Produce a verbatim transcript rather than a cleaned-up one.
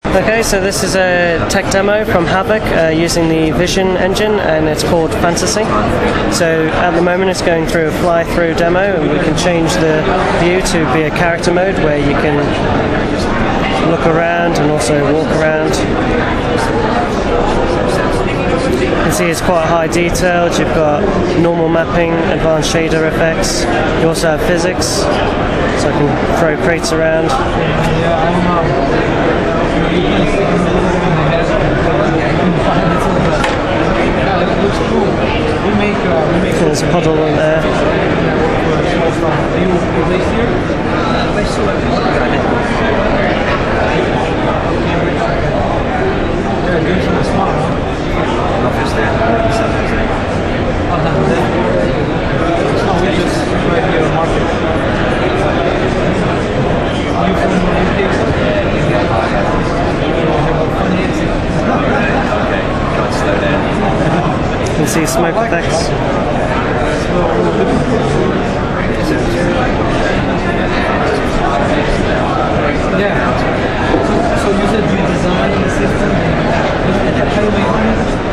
Okay, so this is a tech demo from Havok uh, using the Vision engine, and it's called Fantasy. So at the moment it's going through a fly-through demo, and we can change the view to be a character mode where you can look around and also walk around. You can see it's quite high detailed. You've got normal mapping, advanced shader effects. You also have physics, so I can throw crates around. There's a puddle in there. You can see smoke effects. Yeah. So, so you said you designed the system. How do you make it?